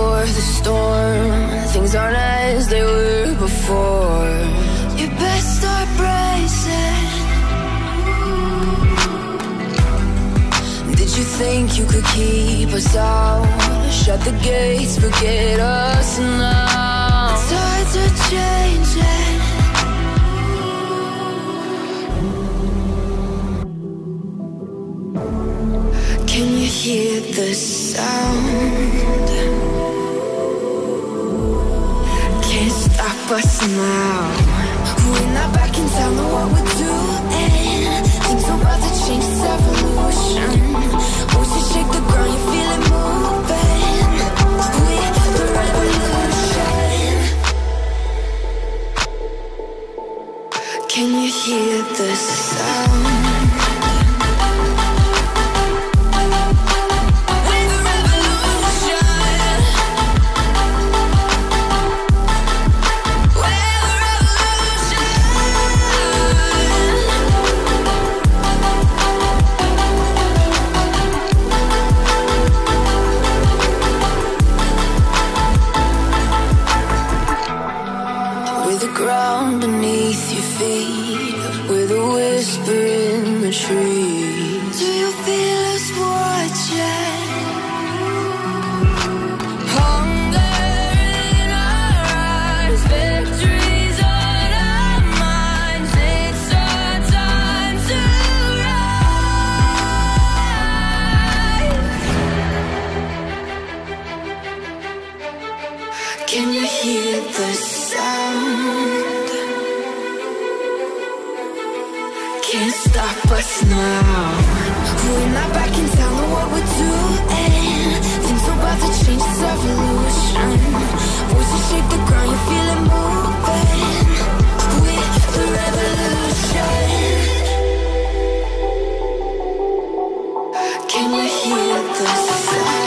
before the storm. Things aren't as they were before. You best start bracing. Did you think you could keep us out? Shut the gates, forget us now. Tides are changing. Can you hear the sound? Can't stop us now. We're not back in town, know what we're doing. Things are about to change, it's evolution. Once you shake the ground, you feel it moving. We're the revolution. Can you hear the sound? Ground beneath your feet, with a whisper in the trees. Do you feel us watching? Hunger in our eyes, victories on our minds. It's our time to rise. Can you hear the sound? Can't stop us now. We're not back in town, know what we're doing. Things are about to change, it's evolution. Voices shake the ground, you feel it moving. We're the revolution. Can you hear the sound?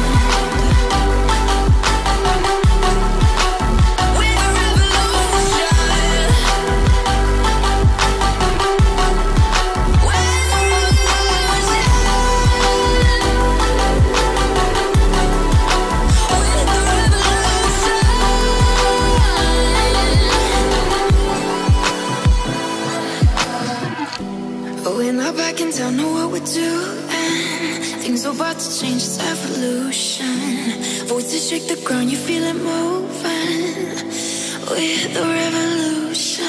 We're not back in town, know what we're doing. Things are about to change, it's evolution. Voices shake the ground, you feel it moving. We're the revolution.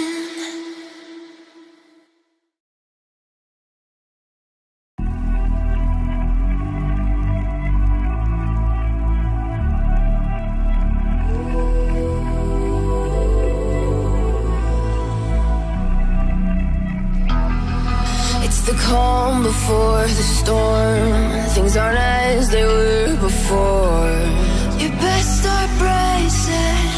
The calm before the storm. Things aren't as they were before. You best start bracing.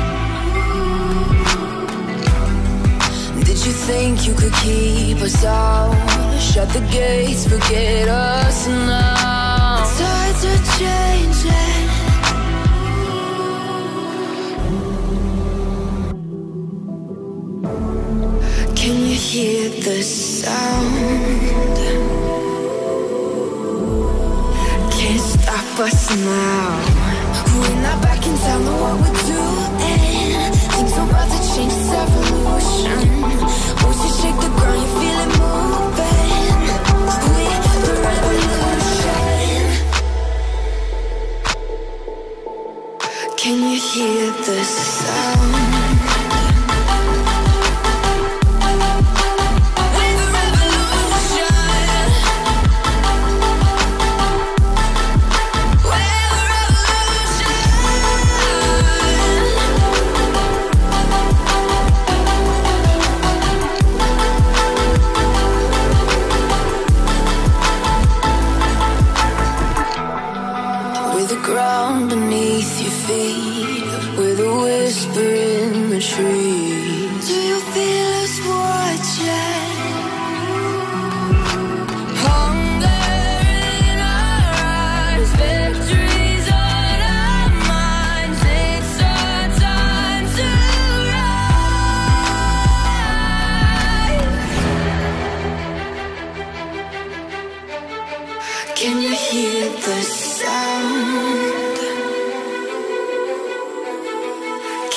Did you think you could keep us out? Shut the gates, forget us now. Tides are changing. Can you hear the sound? Can't stop us now. We're not back in town, know what we're doing. Things are about to change, it's evolution. Once you shake the ground, you feel it moving. We're the revolution. Can you hear the sound? Ground beneath your feet, with a whisper in the trees. Do you feel us watching? Hunger in our eyes, victories on our minds. It's our time to rise. Can you hear the sound?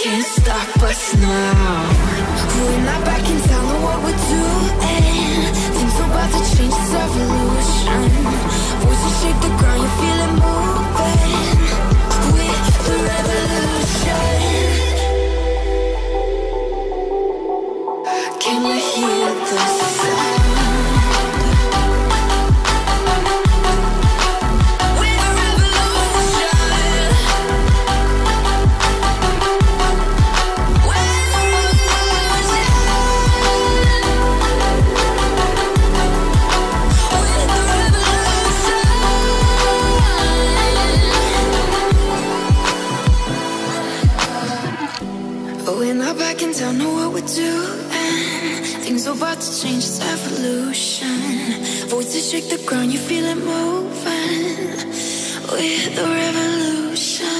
Can't stop us now. We're not back in town, know what we're doing. Things are about to change, it's evolution. Voices shake the ground, you feel it moving. We're the revolution. Can you hear the sound? Don't know what we're doing. Things are about to change, it's evolution. Voices shake the ground, you feel it moving. We're the revolution.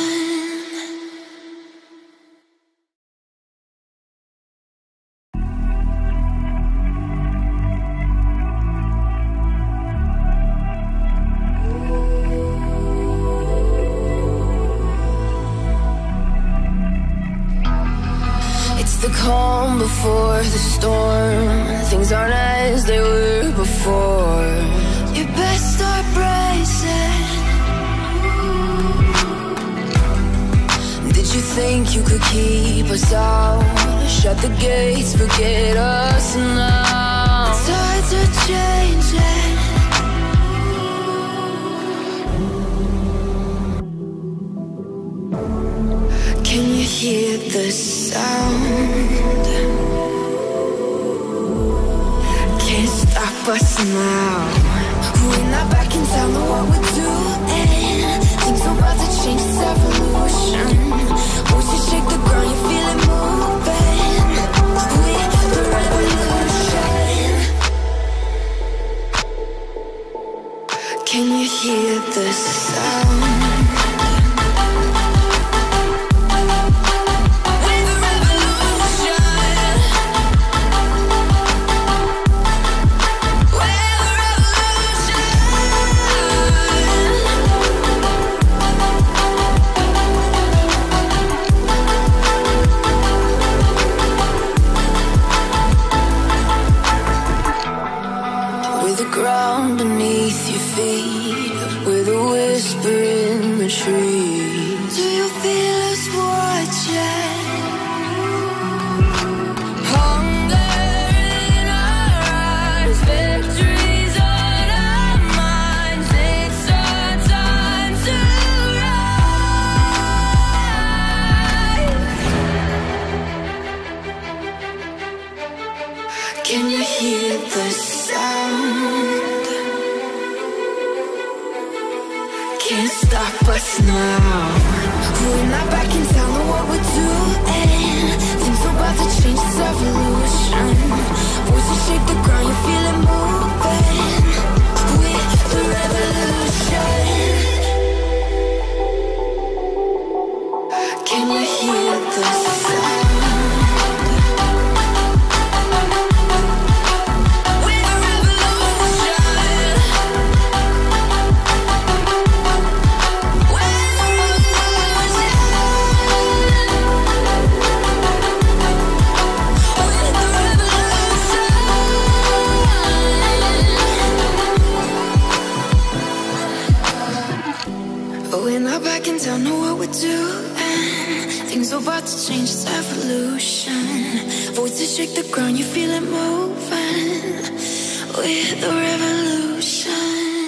The calm before the storm. Things aren't as they were before. You best start bracing. Did you think you could keep us out? Shut the gates, forget us now. Tides are changing. Can you hear the sound? Can't stop us now. We're not back in town, know what we're doing. Things are about to change, it's evolution. Voices shake the ground, you feel it moving. We're the revolution. Can you hear the sound? Ground beneath your feet, with a whisper in the trees. Do you feel us watching? Hunger in our eyes, victories on our minds. It's our time to rise. Can you hear the sound? Can't stop us now. We're not back in town, know what we're doing. Things are about to change, it's evolution. Voices shake the ground, you feel it moving. We're the revolution. Can you hear the sound? Don't know what we're doing. Things are about to change, it's evolution. Voices shake the ground, you feel it moving. We're the revolution.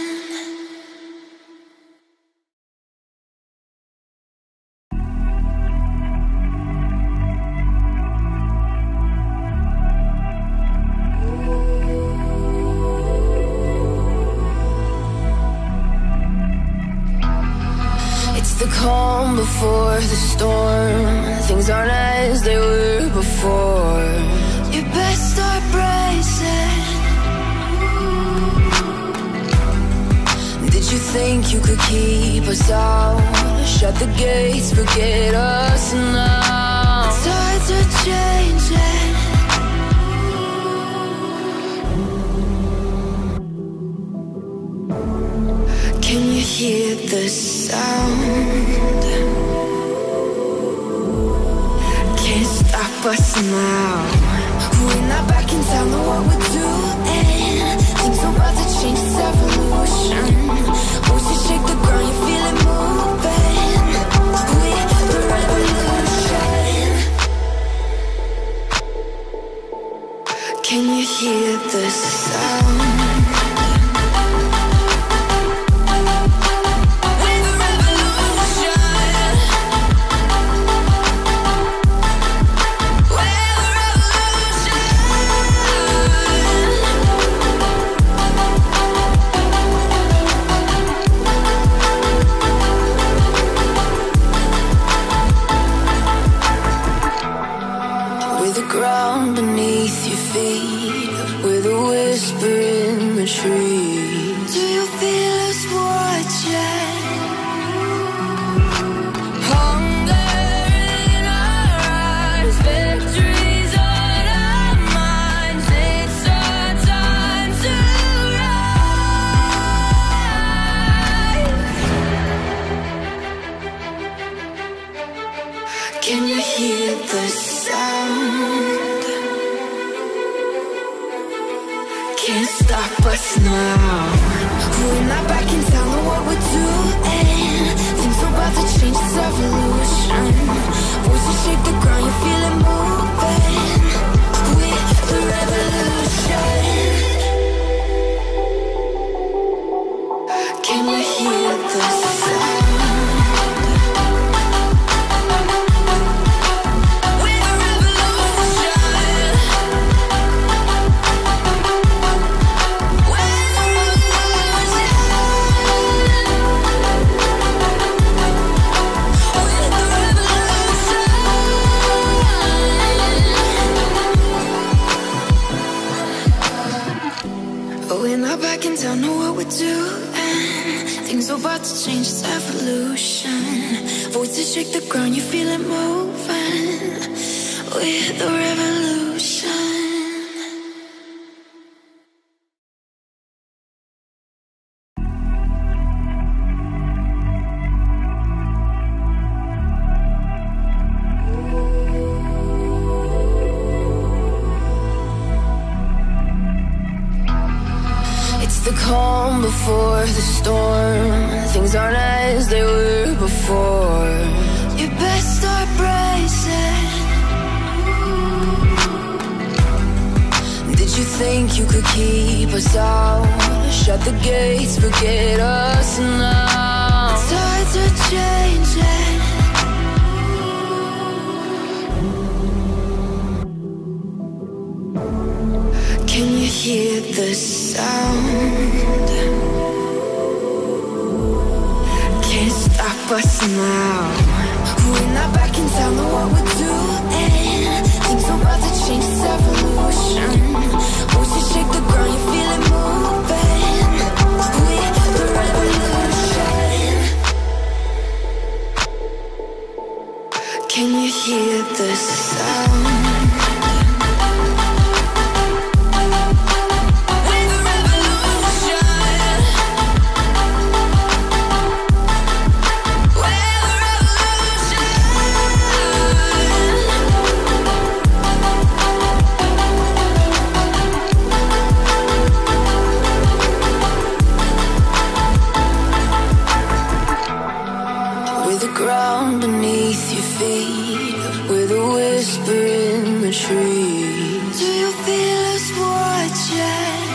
The calm before the storm. Things aren't as they were before. You best start bracing. Did you think you could keep us out? Shut the gates, forget us now. Tides are changing. Can you hear the sound? now. We're not back in town, know what we're doing. Things are about to change, it's evolution. Voices shake the ground, you feel it moving. We're the revolution. Can you hear the sound? Ground beneath your feet, with a whisper in the trees. Do you feel us watching? Hunger in our eyes, victories on our minds. It's our time to rise. Can you hear the sound? Can't stop us now. We're not back in town, know what we're doing. Things are about to change, it's evolution. Voices shake the ground, you feel it moving. We're the revolution. Can you hear the sound? We're not back in town, know what we're doing. Things are about to change, it's evolution. Voices shake the ground, you feel it moving. We're the revolution. The calm before the storm. Things aren't as they were before. You best start bracing. Did you think you could keep us out? Shut the gates, forget us now. The tides are changing. Can you hear the sound? Can't stop us now. We're not back in town, know what we're doing. Things are about to change, it's evolution. Voices shake the ground, you feel it moving. We're the revolution. Can you hear the sound? Ground beneath your feet, with a whisper in the trees. Do you feel us watching?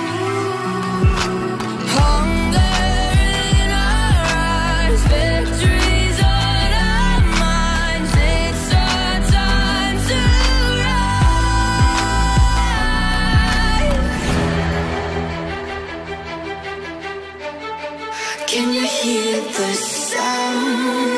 Hunger in our eyes, victories on our minds. It's our time to rise. Can you hear the sound?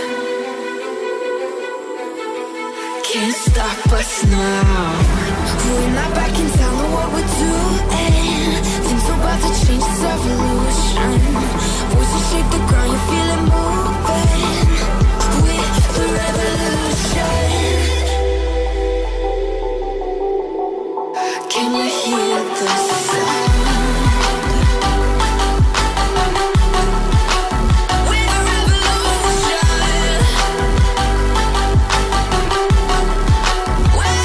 Can't stop us now. We're not back in town, know what we're doing. Things are about to change, it's evolution. Voices shake the ground, you feel it moving. We're the revolution. Can you hear the sound? We're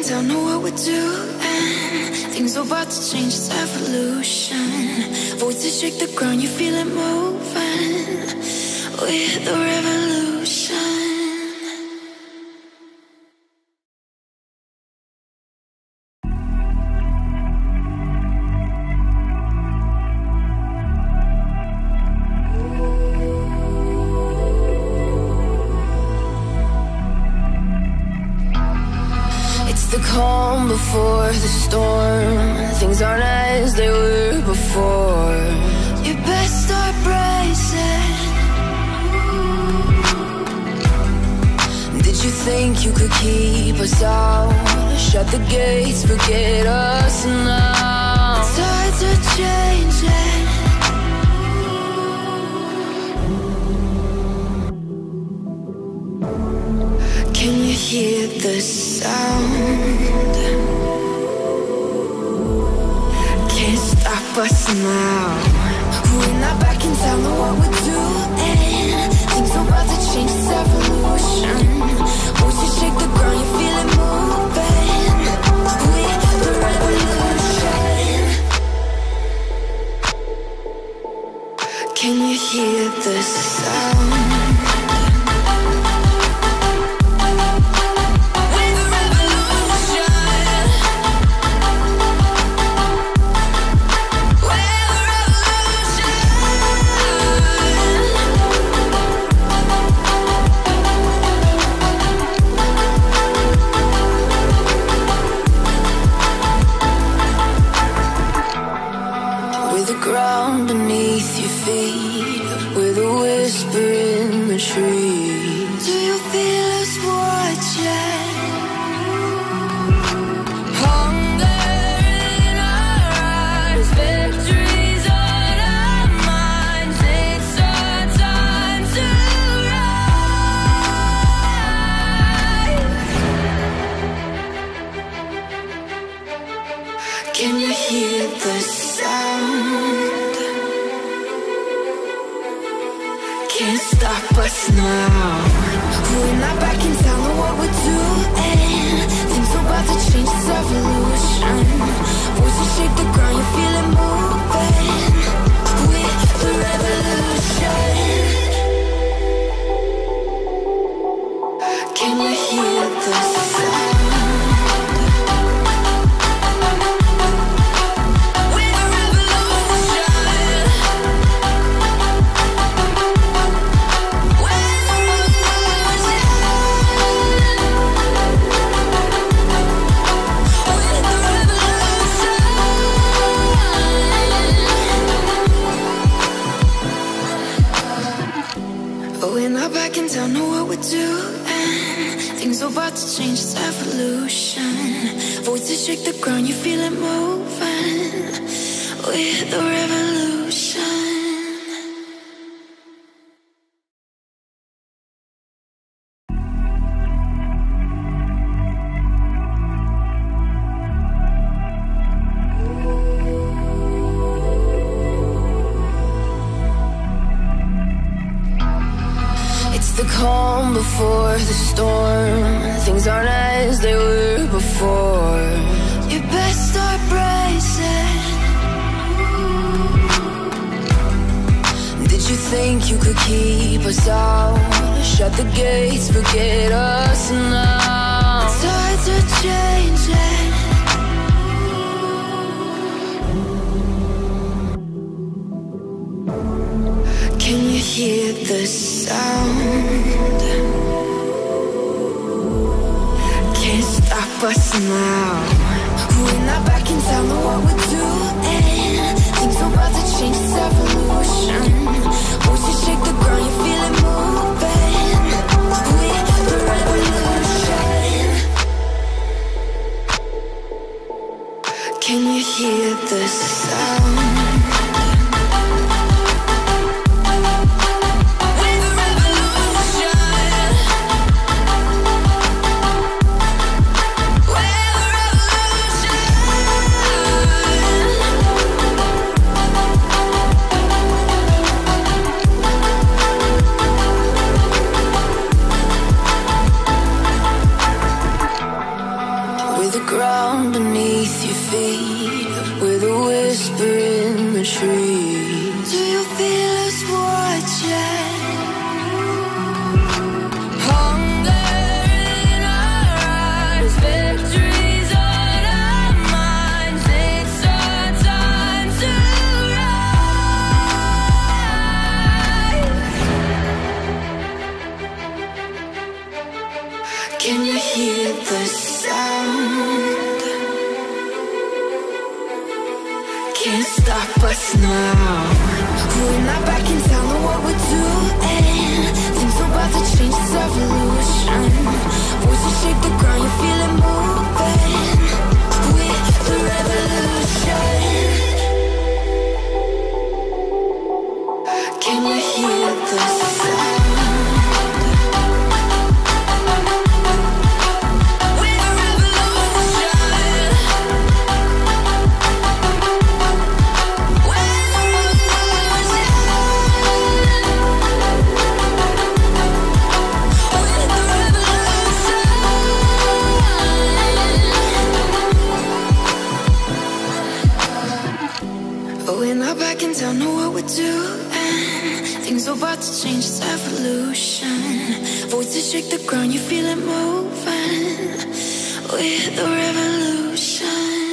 tell, know what we're doing. Things are about to change, it's evolution. Voices shake the ground, you feel it moving. We're the revolution. The calm before the storm. Things aren't as they were before. You best start bracing. Did you think you could keep us out? Shut the gates, forget us now. Tides are changing. Can you hear the sound? Can't stop us now. We're not back in town, know what we're doing. Things are about to change, it's evolution. Voices shake the ground, you feel it moving. We're the revolution. Can you hear the sound? Ground beneath your feet, with a whisper in the trees. Do you feel us watching? Hunger in our eyes, victories on our minds. It's our time to rise. Can you hear the sound? Can't stop us now. We're not back in town, know what we're doing. Things are about to change, it's evolution. Voices shake the ground, you feel it moving. We're the revolution. Can you hear the sound? We're not back in town, know what we're doing. Things are about to change, it's evolution. Voices shake the ground, you feel it moving. We're the revolution. The calm before the storm. Things aren't as they were before. You best start bracing. Did you think you could keep us out? Shut the gates, forget us now. Tides are changing. Can you hear the sound? Can't stop us now. We're not back in town, know what we're doing. Things are about to change, it's evolution. Voices shake the ground, you feel it moving. We're the revolution. Can you hear the sound? Can you hear the sound? Can't stop us now. We're not back in town, know what we're doing. Things are about to change, it's revolution. Voices shake the ground, you feel it moving. We're the revolution. Can you hear the sound? Back in town, know what we're doing. Things are about to change, it's evolution. Voices shake the ground, you feel it moving. We're the revolution.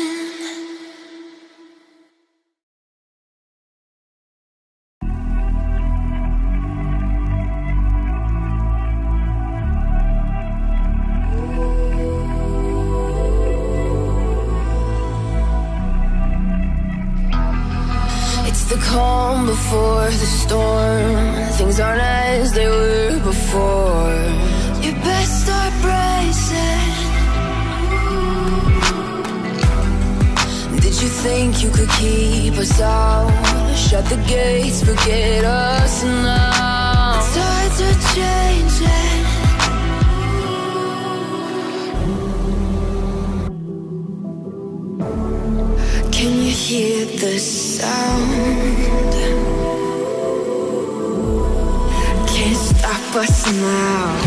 The calm before the storm. Things aren't as they were before. You best start bracing. Did you think you could keep us out? Shut the gates, forget us now. The tides are changing. Can you hear the sound? Can't stop us now.